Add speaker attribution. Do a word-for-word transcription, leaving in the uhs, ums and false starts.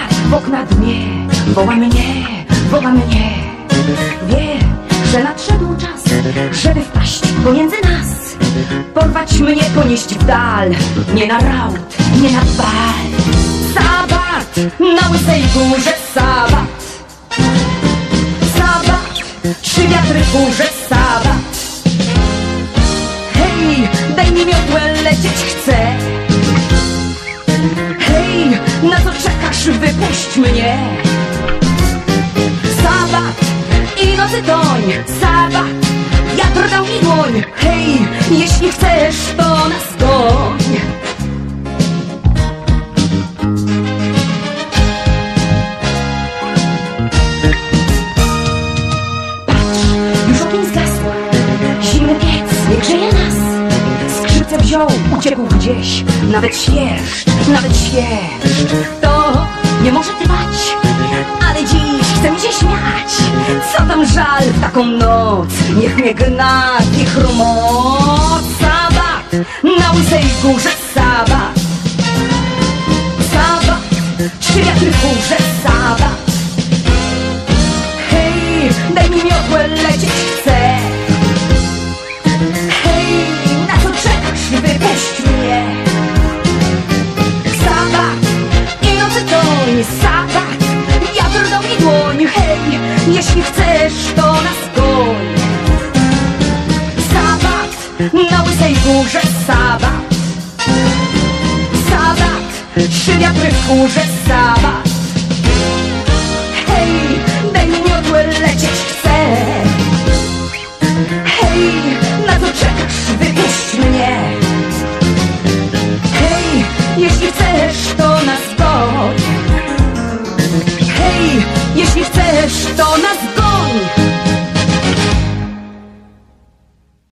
Speaker 1: Sabat w okna dnie, woła mnie, woła mnie. Wie, że nadszedł czas, żeby wpaść pomiędzy nas, porwać mnie, ponieść w dal, nie na raut, nie na bal. Sabat na łysej górze, sabat, sabat, trzy wiatry w górze, sabat. Hej, daj mi miotłę, lecieć chcę. Hej, na co czekasz, wypuść mnie. Sabat i nocy toń, sabat, wiatr dał mi dłoń. Hej, jeśli chcesz, to nas goń. Patrz, już ogień zgasł, zimny piec nie grzeje nas. Skrzypce wziął, uciekł gdzieś, nawet świerszcz, nawet świerszcz. To nie może trwać, ale dziś chcę mi się śmiać. Co tam żal w taką noc, niech mnie gna wichru moc. Sabat na łysej górze, sabat, sabat, trzy wiatry w górze, sabat. Hej, daj mi miotłę, lecieć chcę. Hej, na co czekasz, wypuść mnie. Sabat i nocy toń, sabat, wiatr dał mi dłoń. Hej, jeśli chcesz, to nas goń. Sabat na łysej górze, sabat, sabat, trzy wiatry w górze, sabat. Hej, daj mi miotłę, lecieć chcę. Hej, na co czekasz, wypuść mnie. Hej, jeśli chcesz, to nas goń. Hej, jeśli chcesz, to nas